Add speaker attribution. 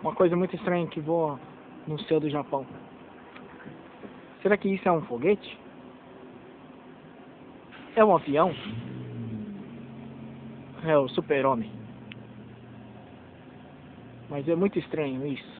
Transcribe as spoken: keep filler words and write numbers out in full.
Speaker 1: Uma coisa muito estranha que voa no céu do Japão. Será que isso é um foguete? É um avião? É o super-homem. Mas é muito estranho isso.